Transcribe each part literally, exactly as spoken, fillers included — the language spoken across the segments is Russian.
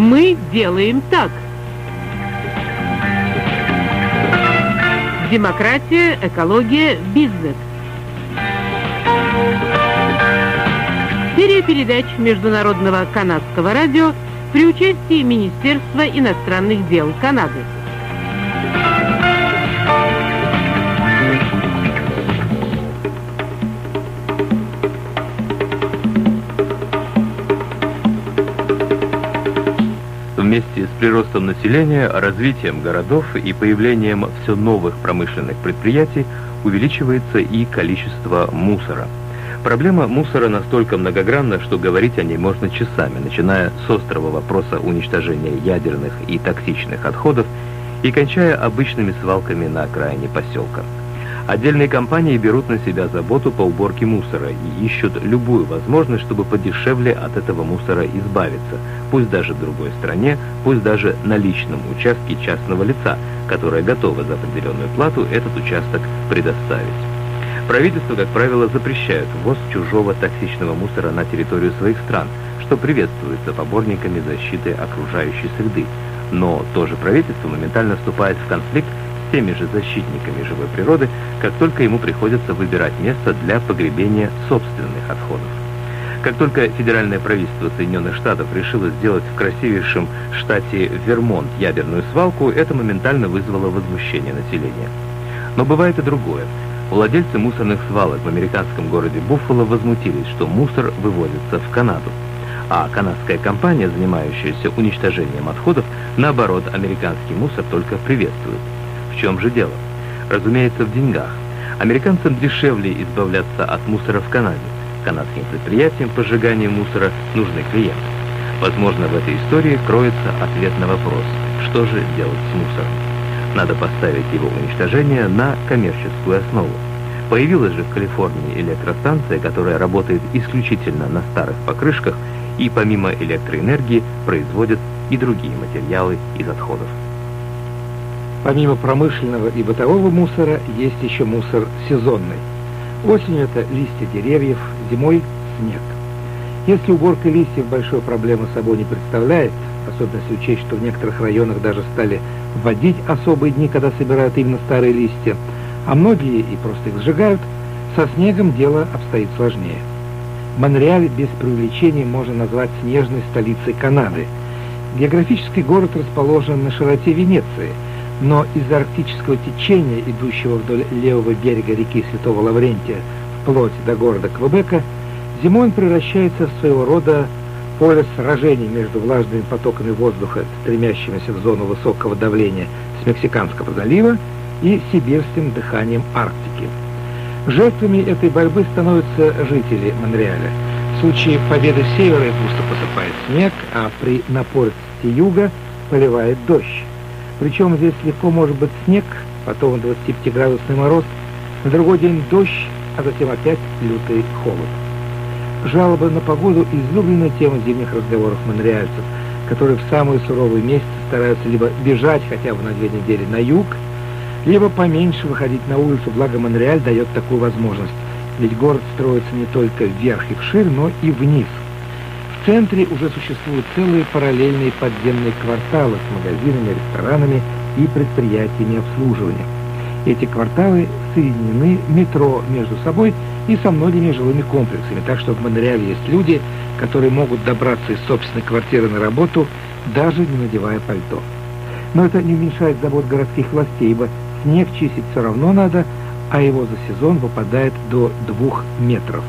Мы делаем так. Демократия, экология, бизнес. Серия передач Международного канадского радио при участии Министерства иностранных дел Канады. Вместе с приростом населения, развитием городов и появлением все новых промышленных предприятий увеличивается и количество мусора. Проблема мусора настолько многогранна, что говорить о ней можно часами, начиная с острого вопроса уничтожения ядерных и токсичных отходов и кончая обычными свалками на окраине поселка. Отдельные компании берут на себя заботу по уборке мусора и ищут любую возможность, чтобы подешевле от этого мусора избавиться, пусть даже в другой стране, пусть даже на личном участке частного лица, которое готово за определенную плату этот участок предоставить. Правительства, как правило, запрещают ввоз чужого токсичного мусора на территорию своих стран, что приветствуется поборниками защиты окружающей среды. Но то же правительство моментально вступает в конфликт с теми же защитниками живой природы, как только ему приходится выбирать место для погребения собственных отходов. Как только федеральное правительство Соединенных Штатов решило сделать в красивейшем штате Вермонт ядерную свалку, это моментально вызвало возмущение населения. Но бывает и другое. Владельцы мусорных свалок в американском городе Буффало возмутились, что мусор вывозится в Канаду. А канадская компания, занимающаяся уничтожением отходов, наоборот, американский мусор только приветствует. В чем же дело? Разумеется, в деньгах. Американцам дешевле избавляться от мусора в Канаде. Канадским предприятиям по сжиганию мусора нужны клиенты. Возможно, в этой истории кроется ответ на вопрос, что же делать с мусором. Надо поставить его уничтожение на коммерческую основу. Появилась же в Калифорнии электростанция, которая работает исключительно на старых покрышках и помимо электроэнергии производит и другие материалы из отходов. Помимо промышленного и бытового мусора, есть еще мусор сезонный. Осенью это листья деревьев, зимой снег. Если уборка листьев большой проблемы собой не представляет, особенно если учесть, что в некоторых районах даже стали вводить особые дни, когда собирают именно старые листья, а многие и просто их сжигают, со снегом дело обстоит сложнее. Монреаль без преувеличения можно назвать снежной столицей Канады. Географический город расположен на широте Венеции, но из-за арктического течения, идущего вдоль левого берега реки Святого Лаврентия вплоть до города Квебека, зимой он превращается в своего рода поле сражений между влажными потоками воздуха, стремящимися в зону высокого давления с Мексиканского залива, и сибирским дыханием Арктики. Жертвами этой борьбы становятся жители Монреаля. В случае победы севера их густо посыпает снег, а при напористости юга поливает дождь. Причем здесь легко может быть снег, потом двадцатипятиградусный мороз, на другой день дождь, а затем опять лютый холод. Жалобы на погоду – излюбленная тема зимних разговоров монреальцев, которые в самые суровые месяцы стараются либо бежать хотя бы на две недели на юг, либо поменьше выходить на улицу, благо Монреаль дает такую возможность, ведь город строится не только вверх и вширь, но и вниз. В центре уже существуют целые параллельные подземные кварталы с магазинами, ресторанами и предприятиями обслуживания. Эти кварталы соединены метро между собой и со многими жилыми комплексами, так что в Монреале есть люди, которые могут добраться из собственной квартиры на работу, даже не надевая пальто. Но это не уменьшает забот городских властей, ибо снег чистить все равно надо, а его за сезон выпадает до двух метров.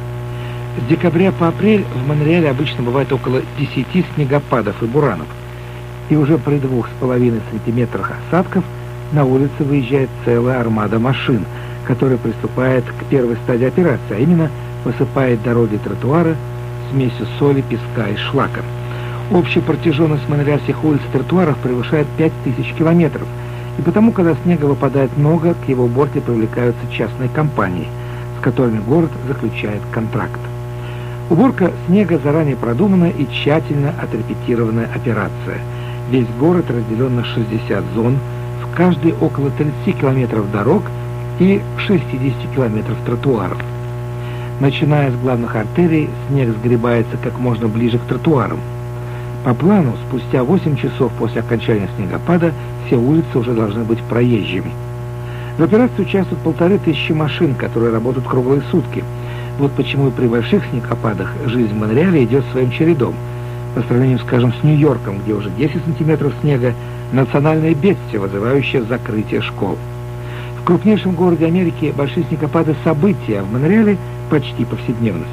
С декабря по апрель в Монреале обычно бывает около десяти снегопадов и буранов, и уже при двух с половиной сантиметрах осадков на улице выезжает целая армада машин, которая приступает к первой стадии операции, а именно посыпает дороги и тротуары смесью соли, песка и шлака. Общая протяженность монреальских улиц и тротуаров превышает пять тысяч километров, и потому, когда снега выпадает много, к его уборке привлекаются частные компании, с которыми город заключает контракт. Уборка снега заранее продуманная и тщательно отрепетированная операция. Весь город разделен на шестьдесят зон, в каждой около тридцати километров дорог и шестидесяти километров тротуаров. Начиная с главных артерий, снег сгребается как можно ближе к тротуарам. По плану, спустя восемь часов после окончания снегопада все улицы уже должны быть проезжими. В операции участвуют полторы тысячи машин, которые работают круглые сутки. Вот почему и при больших снегопадах жизнь в Монреале идет своим чередом. По сравнению, скажем, с Нью-Йорком, где уже десять сантиметров снега, национальное бедствие, вызывающее закрытие школ. В крупнейшем городе Америки большие снегопады – события, а в Монреале почти повседневность.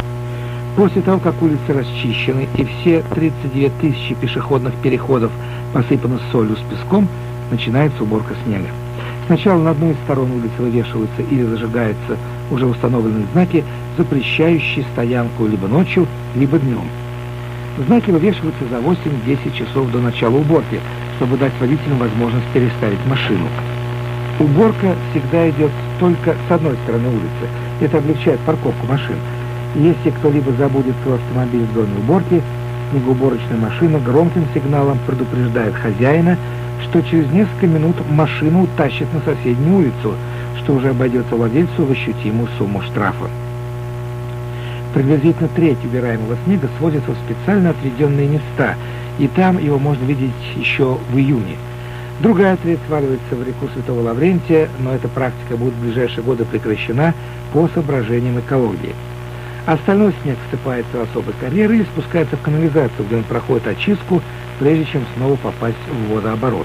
После того, как улицы расчищены и все тридцать девять тысяч пешеходных переходов посыпаны солью с песком, начинается уборка снега. Сначала на одной из сторон улицы вывешиваются или зажигаются уже установленные знаки, запрещающие стоянку либо ночью, либо днем. Знаки вывешиваются за восемь-десять часов до начала уборки, чтобы дать водителям возможность переставить машину. Уборка всегда идет только с одной стороны улицы. Это облегчает парковку машин. Если кто-либо забудет свой автомобиль в зоне уборки, снегоуборочная машина громким сигналом предупреждает хозяина, что через несколько минут машину утащат на соседнюю улицу, что уже обойдется владельцу в ощутимую сумму штрафа. Приблизительно треть убираемого снега свозится в специально отведенные места, и там его можно видеть еще в июне. Другая треть сваливается в реку Святого Лаврентия, но эта практика будет в ближайшие годы прекращена по соображениям экологии. Остальной снег всыпается в особые карьеры или спускается в канализацию, где он проходит очистку, прежде чем снова попасть в водооборот.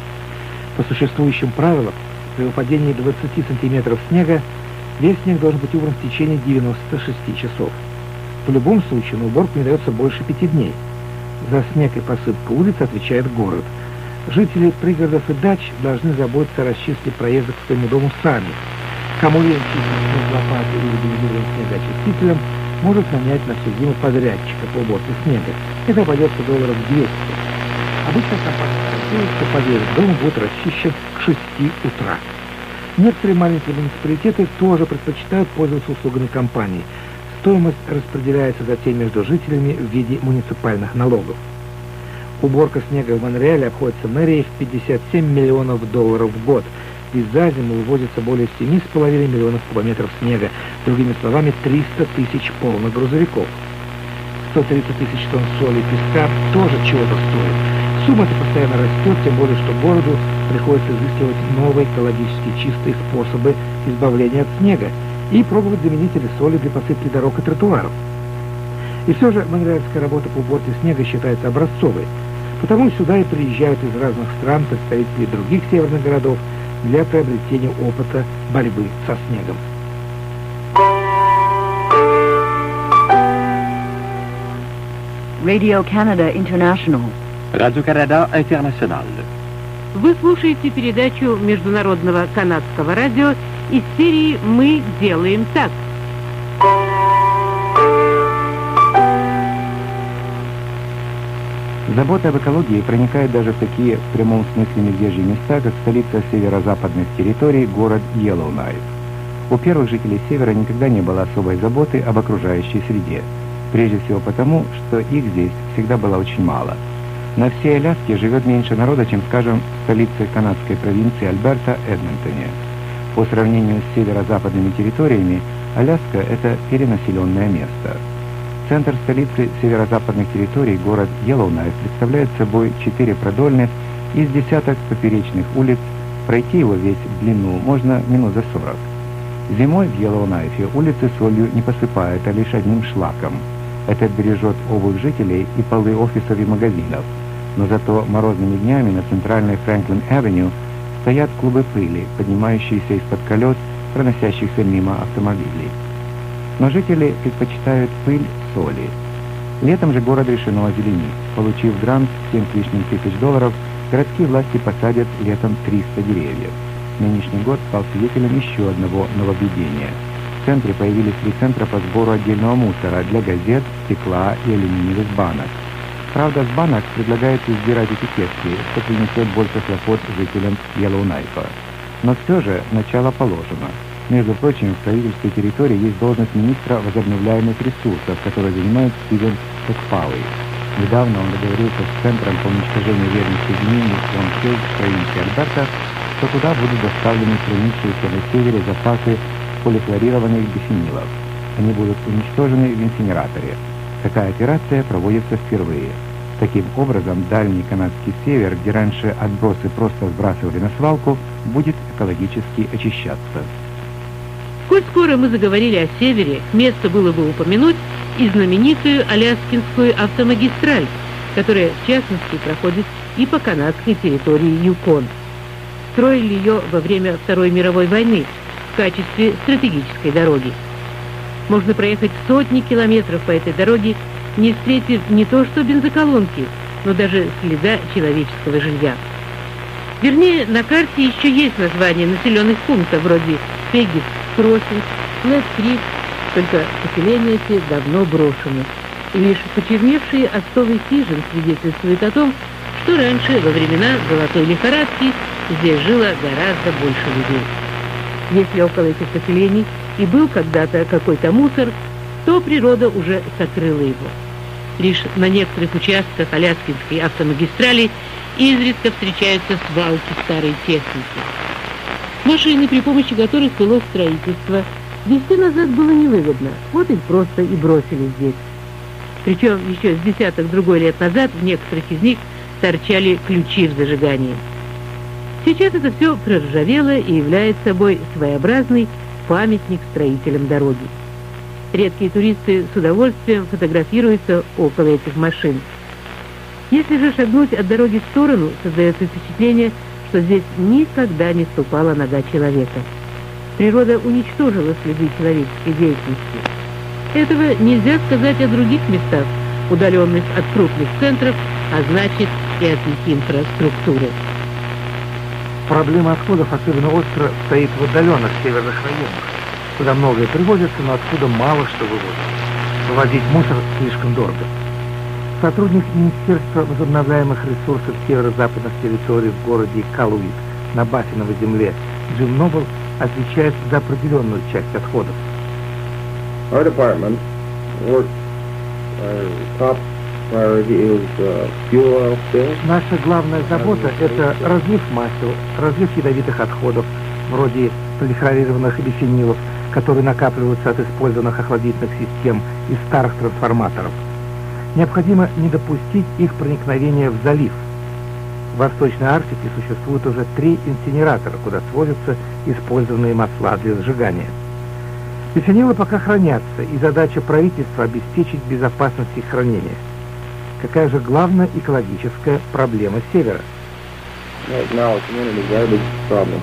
По существующим правилам, при выпадении двадцати сантиметров снега весь снег должен быть убран в течение девяноста шести часов. В любом случае на уборку не дается больше пяти дней. За снег и посыпку улиц отвечает город. Жители пригородов и дач должны заботиться о расчистке проезда к своему дому сами. Кому лень чистить снег лопатой или бензиновым снегоочистителем, может нанять на всю зиму подрядчика по уборке снега. Это обойдется долларов двести. Обычно компания гарантирует, что подъезд дома будет расчищен к шести утра. Некоторые маленькие муниципалитеты тоже предпочитают пользоваться услугами компании. Стоимость распределяется затем между жителями в виде муниципальных налогов. Уборка снега в Монреале обходится мэрией в пятьдесят семь миллионов долларов в год. Ведь за зиму вывозится более семи с половиной миллионов кубометров снега, другими словами, триста тысяч полных грузовиков. сто тридцать тысяч тонн соли и песка тоже чего-то стоит. Сумма эта постоянно растет, тем более, что городу приходится изыскивать новые экологически чистые способы избавления от снега и пробовать заменители соли для посыпки дорог и тротуаров. И все же монреальская работа по уборке снега считается образцовой, потому сюда и приезжают из разных стран представители других северных городов для приобретения опыта борьбы со снегом. Radio Canada International. Radio-Canada International. Вы слушаете передачу Международного канадского радио из серии «Мы делаем так». Забота об экологии проникает даже в такие в прямом смысле медвежьи места, как столица северо-западных территорий, город Йеллоунайф. У первых жителей севера никогда не было особой заботы об окружающей среде. Прежде всего потому, что их здесь всегда было очень мало. На всей Аляске живет меньше народа, чем, скажем, в столице канадской провинции Альберта, Эдмонтоне. По сравнению с северо-западными территориями, Аляска – это перенаселенное место. Центр столицы северо-западных территорий, город Йеллоунайф, представляет собой четыре продольных из десяток поперечных улиц. Пройти его весь в длину можно минут за сорок. Зимой в Йеллоунайфе улицы солью не посыпают, а лишь одним шлаком. Это бережет обувь жителей и полы офисов и магазинов. Но зато морозными днями на центральной Фрэнклин-авеню стоят клубы пыли, поднимающиеся из-под колес, проносящихся мимо автомобилей. Но жители предпочитают пыль соли. Летом же город решено озеленить. Получив грант в семь с лишним тысяч долларов, городские власти посадят летом триста деревьев. Нынешний год стал свидетелем еще одного нововведения. В центре появились три центра по сбору отдельного мусора для газет, стекла и алюминиевых банок. Правда, с банок предлагается сдирать этикетки, что принесет больше хлопот жителям Йеллоунайфа. Но все же начало положено. Между прочим, в правительстве территории есть должность министра возобновляемых ресурсов, который занимает Стивен Экпауи. Недавно он договорился с Центром по уничтожению вредных соединений Лонг-Хилл в провинции Альберта, что туда будут доставлены хранившиеся на севере запасы полихлорированных бифенилов. Они будут уничтожены в инсинераторе. Такая операция проводится впервые. Таким образом, дальний канадский север, где раньше отбросы просто сбрасывали на свалку, будет экологически очищаться. Коль скоро мы заговорили о севере, место было бы упомянуть и знаменитую Аляскинскую автомагистраль, которая, в частности, проходит и по канадской территории Юкон. Строили ее во время Второй мировой войны в качестве стратегической дороги. Можно проехать сотни километров по этой дороге, не встретив не то что бензоколонки, но даже следа человеческого жилья. Вернее, на карте еще есть названия населенных пунктов вроде Пеггис Кроссинг, Флэт Крик, только поселения эти давно брошены. И лишь почерневшие остовы хижин свидетельствуют о том, что раньше, во времена золотой лихорадки, здесь жило гораздо больше людей. Если около этих поселений и был когда-то какой-то мусор, то природа уже сокрыла его. Лишь на некоторых участках Аляскинской автомагистрали изредка встречаются свалки старой техники. Машины, при помощи которых велось строительство, везти назад было невыгодно, вот их просто и бросили здесь. Причем еще с десяток другой лет назад в некоторых из них торчали ключи в зажигании. Сейчас это все проржавело и является собой своеобразный памятник строителям дороги. Редкие туристы с удовольствием фотографируются около этих машин. Если же шагнуть от дороги в сторону, создается впечатление, что здесь никогда не ступала нога человека. Природа уничтожила следы человеческой деятельности. Этого нельзя сказать о других местах, удаленных от крупных центров, а значит и от их инфраструктуры. Проблема отходов особенно остро стоит в отдаленных северных районах, куда многое привозится, но откуда мало что вывозят. Вывозить мусор слишком дорого. Сотрудник Министерства возобновляемых ресурсов северо-западных территорий в городе Калуит на Баффиновой земле Джим Нобл отвечает за определенную часть отходов. Our department work, our top priority is uh, fuel oil spills. Наша главная забота – это разлив масел, разлив ядовитых отходов, вроде полихлорированных бифенилов, которые накапливаются от использованных охладительных систем и старых трансформаторов. Необходимо не допустить их проникновения в залив. В Восточной Арктике существует уже три инсинератора, куда свозятся использованные масла для сжигания. Бифенилы пока хранятся, и задача правительства обеспечить безопасность их хранения. Какая же главная экологическая проблема Севера? Right now, it's one of the garbage problems.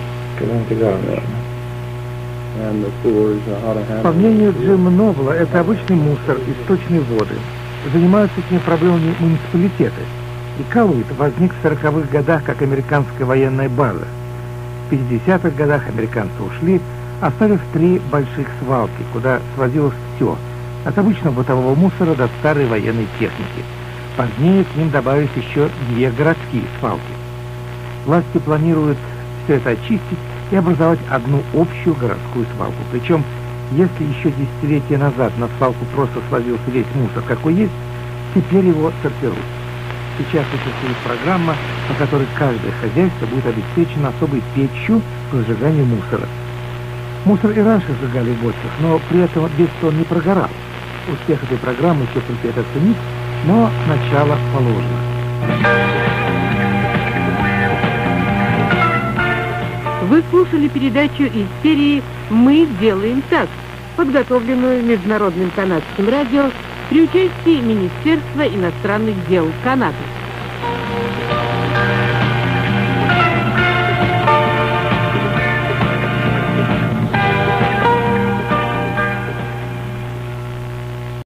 And the sewers, how to handle По мнению Джима Нобла, это обычный мусор и сточные воды. Занимаются этими проблемами муниципалитеты. И Калуит возник в сороковых годах как американская военная база. В пятидесятых годах американцы ушли, оставив три больших свалки, куда свозилось все, от обычного бытового мусора до старой военной техники. Позднее к ним добавились еще две городские свалки. Власти планируют все это очистить и образовать одну общую городскую свалку. Причем, если еще десятилетия назад на свалку просто свозился весь мусор, какой есть, теперь его сортируют. Сейчас существует программа, по которой каждое хозяйство будет обеспечено особой печью по сжиганию мусора. Мусор и раньше сжигали в бочках, но при этом весь он не прогорал. Успех этой программы еще предстоит оценить, но начало положено. Вы слушали передачу из серии «Мы делаем так», подготовленную Международным канадским радио при участии Министерства иностранных дел Канады.